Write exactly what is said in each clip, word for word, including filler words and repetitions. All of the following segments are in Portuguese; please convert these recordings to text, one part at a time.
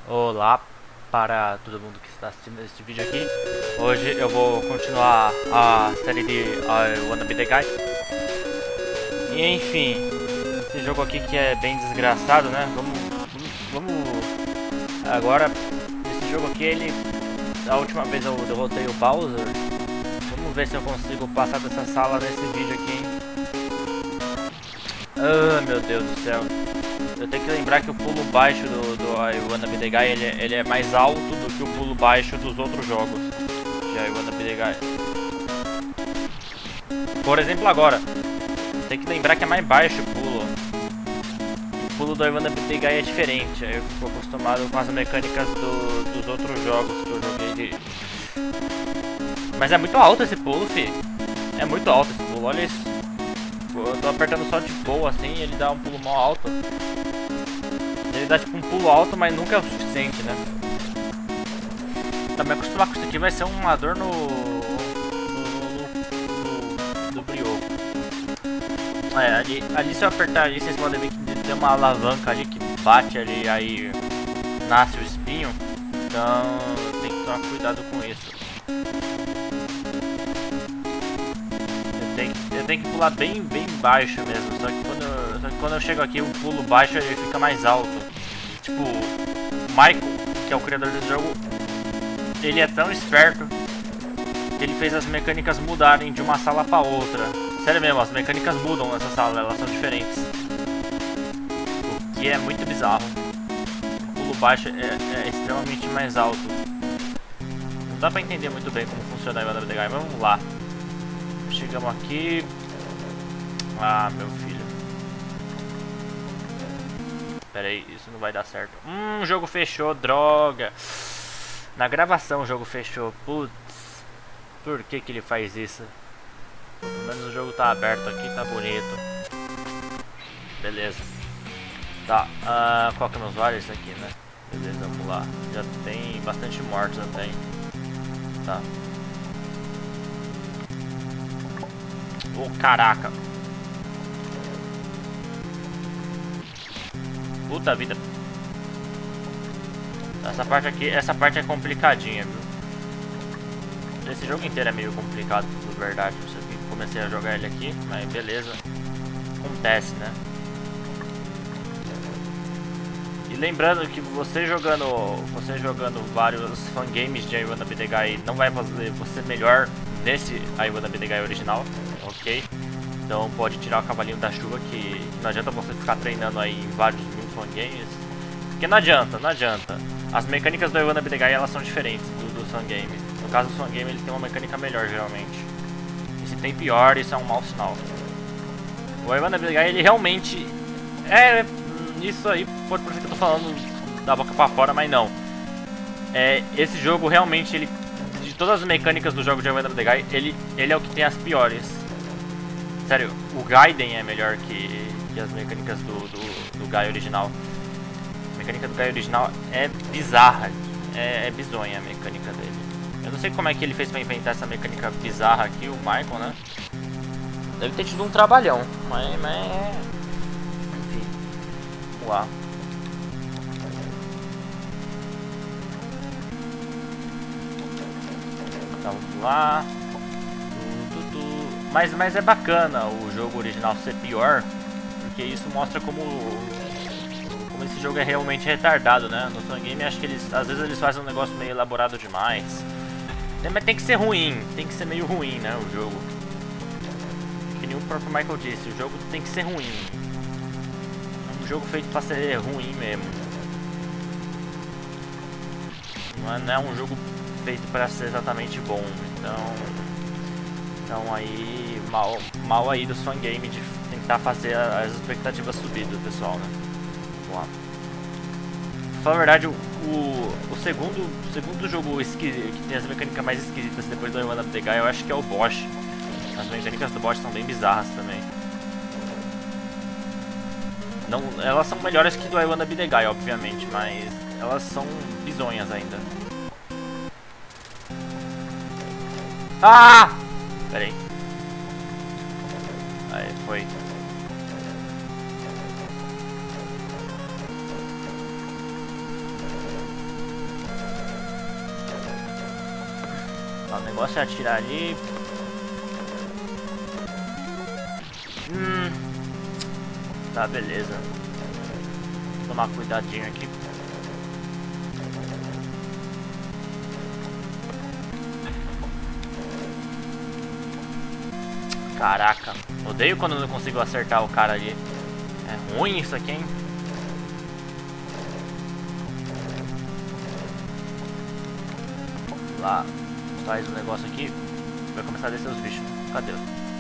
Olá para todo mundo que está assistindo este vídeo aqui. Hoje eu vou continuar a série de I Wanna Be The Guy. E enfim, esse jogo aqui que é bem desgraçado, né? Vamos, vamos, vamos agora, esse jogo aqui, ele, a última vez eu derrotei o Bowser. Vamos ver se eu consigo passar dessa sala nesse vídeo aqui, hein? Ah, meu Deus do céu. Eu tenho que lembrar que o pulo baixo do, do I Wanna Be The Guy, ele, é- ele é mais alto do que o pulo baixo dos outros jogos de I Wanna Be The Guy. Por exemplo, agora, tem que lembrar que é mais baixo o pulo. O pulo do I Wanna Be The Guy é diferente. Eu fico acostumado com as mecânicas do, dos outros jogos que eu joguei de... Mas é muito alto esse pulo, fi. É muito alto esse pulo, olha isso. Eu tô apertando só de boa assim e ele dá um pulo mó alto. Ele dá tipo um pulo alto, mas nunca é o suficiente, né? Pra me acostumar com isso aqui vai ser uma dor no... no... no... no brioco. É, ali, ali se eu apertar ali, vocês podem ver que tem uma alavanca ali que bate ali, aí nasce o espinho. Então tem que tomar cuidado com isso. Eu tenho, eu tenho que pular bem, bem baixo mesmo, só que, quando eu, só que quando eu chego aqui o pulo baixo ele fica mais alto. Tipo, o Michael, que é o criador do jogo, ele é tão esperto que ele fez as mecânicas mudarem de uma sala pra outra. Sério mesmo, as mecânicas mudam nessa sala, elas são diferentes. O que é muito bizarro. O pulo baixo é, é extremamente mais alto. Não dá pra entender muito bem como funciona a I Wanna Be The Guy, mas vamos lá. Chegamos aqui. Ah, meu filho. Pera aí, isso não vai dar certo. Hum, o jogo fechou, droga. Na gravação o jogo fechou. Putz. Por que que ele faz isso? Pelo menos o jogo tá aberto aqui, tá bonito. Beleza. Tá, uh, qual que é meus vales aqui, né? Beleza, vamos lá. Já tem bastante mortos, já tem. Tá. Ô, oh, caraca. Puta vida. Essa parte aqui, essa parte é complicadinha, viu? Esse jogo inteiro é meio complicado, na verdade. Eu sei que comecei a jogar ele aqui, mas beleza. Acontece, né? E lembrando que você jogando, você jogando vários fangames de I Wanna Be The Guy não vai fazer você melhor nesse I Wanna Be The Guy original, ok? Então pode tirar o cavalinho da chuva, que não adianta você ficar treinando aí em vários mil fangames. Porque não adianta, não adianta. As mecânicas do I Wanna Be The Guy, elas são diferentes do, do fangame. No caso do fangame, ele tem uma mecânica melhor geralmente. E se tem pior, isso é um mau sinal. O I Wanna Be The Guy, ele realmente é... Isso aí pode parecer que eu tô falando da boca pra fora, mas não. É, esse jogo realmente, ele, de todas as mecânicas do jogo de I Wanna Be The Guy, ele, ele é o que tem as piores. Sério, o Gaiden é melhor que, que as mecânicas do, do, do Guy original. A mecânica do Guy original é bizarra, é, é bizonha a mecânica dele. Eu não sei como é que ele fez pra inventar essa mecânica bizarra aqui, o Michael, né? Deve ter tido um trabalhão, mas... mas... enfim, vamos lá. Então, vamos lá. Mas, mas é bacana o jogo original ser pior, porque isso mostra como, como esse jogo é realmente retardado, né? No fangame acho que eles, às vezes eles fazem um negócio meio elaborado demais. Mas tem que ser ruim, tem que ser meio ruim, né, o jogo. Que nem o próprio Michael disse, o jogo tem que ser ruim. É um jogo feito pra ser ruim mesmo. Não é, não é um jogo feito pra ser exatamente bom, então... Então aí, mal, mal aí do fangame de tentar fazer as expectativas subir do pessoal, né? Vamos lá. Pra falar a verdade, o, o, o segundo, o segundo jogo esquisito, que tem as mecânicas mais esquisitas depois do I Wanna Be The Guy, eu acho que é o Bosch. As mecânicas do Bosch são bem bizarras também. Não, elas são melhores que do I Wanna Be The Guy, obviamente, mas elas são bizonhas ainda. Ah! Pera aí. Aí, foi. O negócio é atirar ali. Hum. Tá, beleza. Vou tomar cuidadinho aqui. Caraca, odeio quando eu não consigo acertar o cara ali. É ruim isso aqui, hein? Lá, faz um negócio aqui. Vai começar a descer os bichos. Cadê?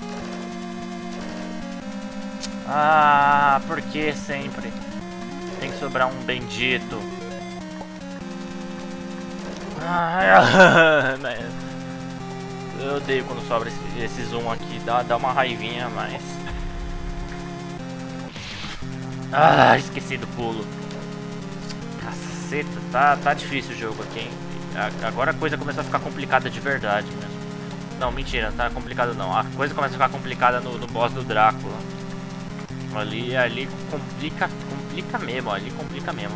Ah, por que sempre? Tem que sobrar um bendito. Ah, eu odeio quando sobra esse, esse zoom aqui. Dá, dá uma raivinha, mas... Ah, esqueci do pulo. Caceta, tá, tá difícil o jogo aqui, hein? Agora a coisa começou a ficar complicada de verdade mesmo. Não, mentira, não tá complicado não. A coisa começa a ficar complicada no, no boss do Drácula. Ali, ali complica, complica mesmo, ali complica mesmo.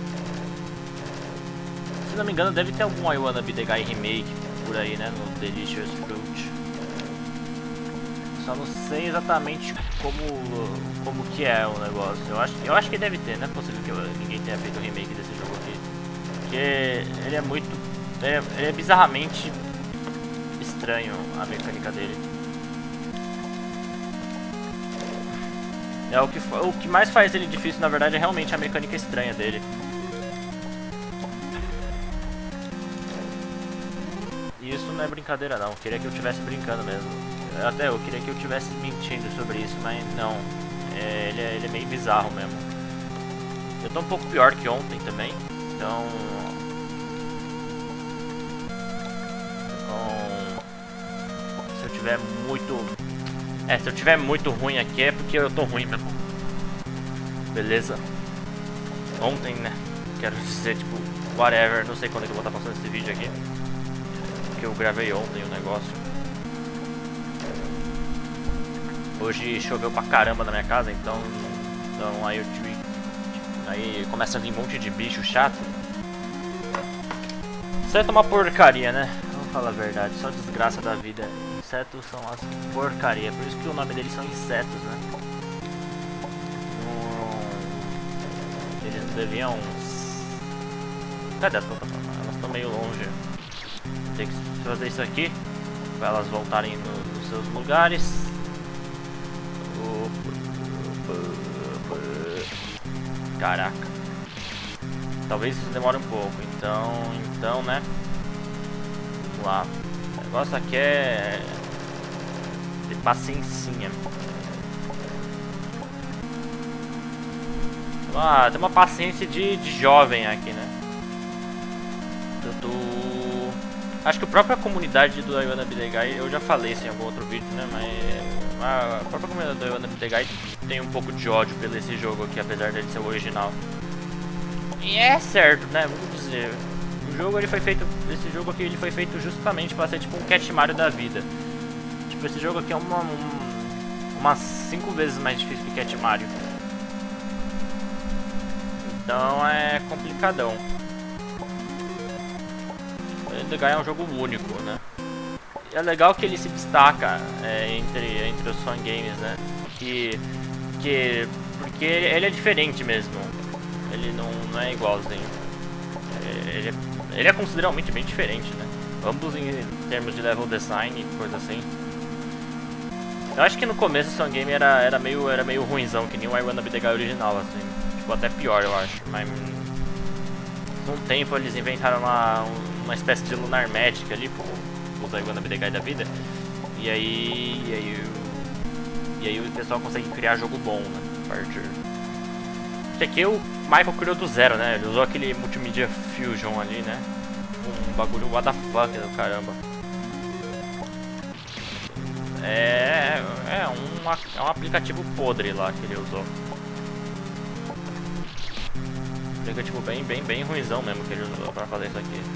Se não me engano, deve ter algum I Wanna Be The Guy remake por aí, né? No Delicious Fruit. Só não sei exatamente como, como que é o negócio. Eu acho, eu acho que deve ter, não é possível que eu, ninguém tenha feito o remake desse jogo aqui. Porque ele é muito... Ele é, ele é bizarramente estranho, a mecânica dele. É o que, o que mais faz ele difícil, na verdade, é realmente a mecânica estranha dele. E isso não é brincadeira não, eu queria que eu estivesse brincando mesmo. Até eu queria que eu estivesse mentindo sobre isso, mas não. É, ele, é, ele é meio bizarro mesmo. Eu tô um pouco pior que ontem também, então... Se eu tiver muito... É, se eu tiver muito ruim aqui é porque eu tô ruim mesmo. Beleza. Ontem, né? Quero dizer, tipo, whatever. Não sei quando é que eu vou estar passando esse vídeo aqui. Porque eu gravei ontem o negócio. Hoje choveu pra caramba na minha casa, então... Então aí eu tive... Aí começa a vir um monte de bicho chato. Inseto é uma porcaria, né? Vamos falar a verdade, só desgraça da vida. Insetos são as porcaria, por isso que o nome deles são insetos, né? Hum, eles não deviam... Cadê as plataformas? Elas estão meio longe. Tem que fazer isso aqui para elas voltarem no, nos seus lugares. Caraca. Talvez isso demore um pouco, então, então, né? Vamos lá. O negócio aqui é ter paciência. Ah, tem uma paciência de, de jovem aqui, né? Eu tô... Acho que a própria comunidade do I Wanna Be The Guy, eu já falei isso em algum outro vídeo, né? Mas a própria comunidade do I Wanna Be The Guy tem um pouco de ódio pelo esse jogo aqui, apesar dele ser o original. E é certo, né? Vamos dizer... O jogo ele foi feito, esse jogo aqui ele foi feito justamente para ser tipo um Cat Mario da vida. Tipo, esse jogo aqui é uma, um, umas cinco vezes mais difícil que Cat Mario. Então é complicadão. The Guy é um jogo único, né? E é legal que ele se destaca é, entre, entre os fangames, né? Que, que, porque ele é diferente mesmo. Ele não, não é igualzinho. Ele é, ele é consideravelmente bem diferente, né? Ambos em termos de level design e coisa assim. Eu acho que no começo o fangame era, era, meio, era meio ruinzão, que nem o I Wanna Be The Guy original, assim. Tipo, até pior, eu acho. Mas com o tempo eles inventaram uma, uma espécie de Lunar Magic ali, pô, os I Wanna Be The Guy da vida. E aí, e aí, e aí o pessoal consegue criar jogo bom, né? A partir... Esse aqui o Michael criou do zero, né? Ele usou aquele Multimedia Fusion ali, né? Um bagulho what the fuck do caramba. É, é, um, é um aplicativo podre lá que ele usou. Aplicativo bem, bem, bem ruimzão mesmo que ele usou pra fazer isso aqui.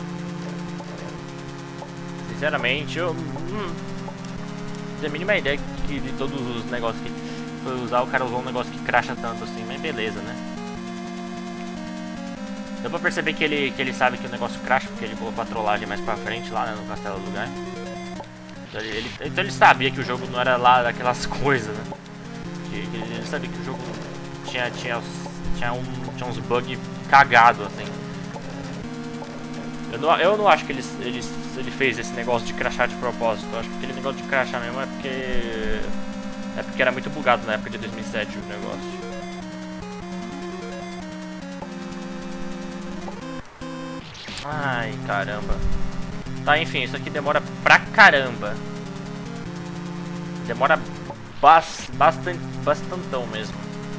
Sinceramente, eu hum, não tenho a mínima ideia que de todos os negócios que foi usar, o cara usou um negócio que cracha tanto assim, mas beleza, né? Deu pra perceber que ele, que ele sabe que o negócio crasha, porque ele colocou a trollagem mais pra frente lá, né, no castelo do Guy. Então ele, ele, então ele sabia que o jogo não era lá daquelas coisas, né? Que, que ele sabia que o jogo tinha, tinha, tinha, um, tinha uns bugs cagados, assim. Eu não, eu não acho que ele, ele, ele fez esse negócio de crashar de propósito. Eu acho que aquele negócio de crashar mesmo é porque... É porque era muito bugado na época de dois mil e sete o negócio. Ai, caramba. Tá, enfim, isso aqui demora pra caramba. Demora bas, bastante, bastantão mesmo.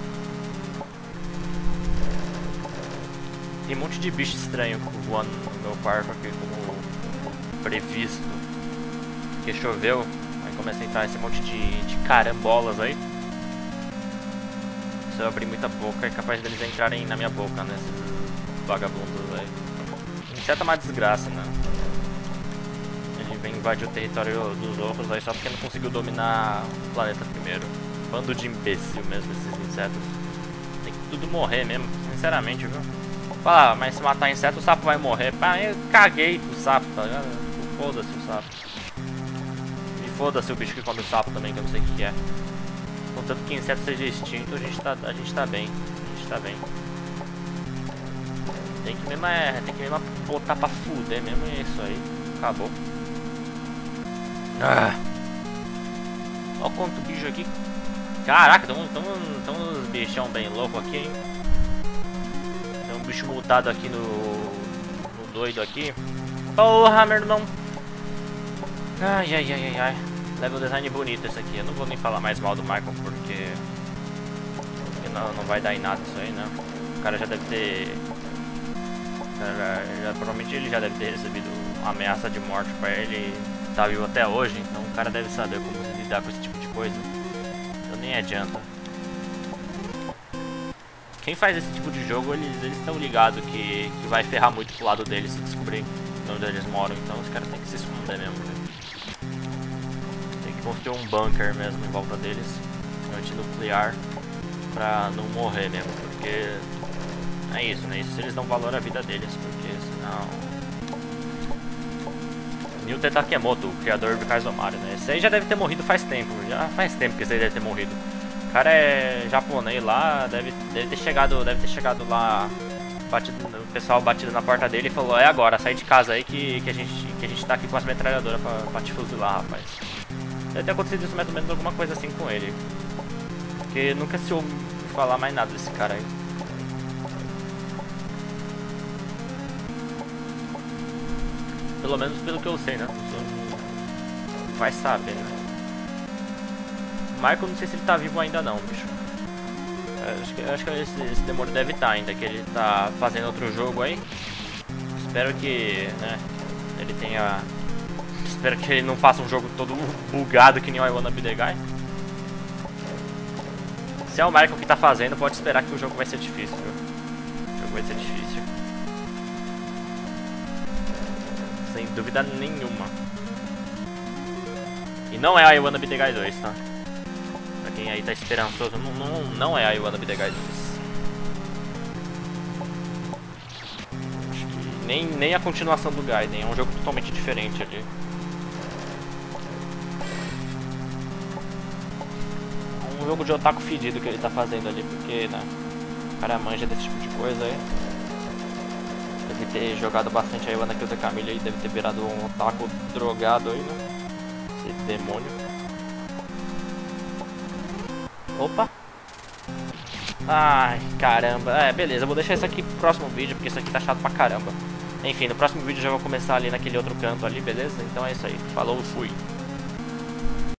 Tem um monte de bicho estranho voando no meu quarto aqui, como previsto. Porque choveu, aí começa a entrar esse monte de, de carambolas aí. Se eu abrir muita boca, é capaz deles entrarem na minha boca, né? Esses vagabundos aí. Inseto é uma desgraça, né? Ele vem invadir o território dos outros aí só porque não conseguiu dominar o planeta primeiro. Bando de imbecil mesmo, esses insetos. Tem que tudo morrer mesmo, sinceramente, viu? Fala, mas se matar inseto o sapo vai morrer. Pá, eu caguei pro sapo, tá ligado? Foda-se o sapo. E foda-se o bicho que come o sapo também, que eu não sei o que, que é. Contanto que inseto seja extinto, a gente tá, a gente tá bem. A gente tá bem. Tem que mesmo, é, tem que mesmo botar pra fuder mesmo, é isso aí. Acabou. Ah. Olha quanto bicho aqui. Caraca, tem uns bichão bem louco aqui, hein? Tem um bicho mutado aqui no, no doido aqui. Porra, meu irmão. Ai, ai, ai, ai, ai. Level design bonito esse aqui. Eu não vou nem falar mais mal do Michael porque... porque não, não vai dar em nada isso aí, né? O cara já deve ter... Já, já, provavelmente ele já deve ter recebido ameaça de morte pra ele. Tá vivo até hoje, então o cara deve saber como lidar com esse tipo de coisa. Então nem adianta. Quem faz esse tipo de jogo, eles estão ligados que, que vai ferrar muito pro lado deles se descobrir onde eles moram. Então os caras têm que se esconder mesmo, né? Tem que construir um bunker mesmo em volta deles, antinuclear, pra não morrer mesmo, porque é isso, né? Isso eles dão valor à vida deles, porque senão... Ryuta Takemoto, o criador do Kaizomaru, né? Esse aí já deve ter morrido faz tempo, já faz tempo que esse aí deve ter morrido. O cara é japonês lá, deve, deve ter chegado, deve ter chegado lá, batido, o pessoal batido na porta dele e falou: é agora, sai de casa aí que, que, a, gente, que a gente tá aqui com as metralhadoras pra, pra te fuzilar, rapaz. Deve ter acontecido isso mais ou menos alguma coisa assim com ele. Porque nunca se ouve falar mais nada desse cara aí. Pelo menos pelo que eu sei, né? Vai saber, né? O Michael, não sei se ele tá vivo ainda não, bicho. Eu acho que, eu acho que esse, esse demônio deve estar ainda, que ele tá fazendo outro jogo aí. Espero que, né, ele tenha... Espero que ele não faça um jogo todo bugado que nem o I Wanna Be The Guy. Se é o Michael que tá fazendo, pode esperar que o jogo vai ser difícil, viu? O jogo vai ser difícil. Sem dúvida nenhuma. E não é a I Wanna Be The Guy dois, tá? Pra quem aí tá esperançoso, não, não, não é a I Wanna Be The Guy dois. Acho que nem, nem a continuação do Gaiden, é um jogo totalmente diferente ali. Um jogo de otaku fedido que ele tá fazendo ali, porque, né, o cara manja desse tipo de coisa aí. Deve ter jogado bastante a Iwana Kill the Camille aí, deve ter virado um otaku drogado aí, né? Esse demônio. Opa! Ai, caramba. É, beleza, eu vou deixar isso aqui pro próximo vídeo, porque isso aqui tá chato pra caramba. Enfim, no próximo vídeo eu já vou começar ali naquele outro canto ali, beleza? Então é isso aí. Falou, fui!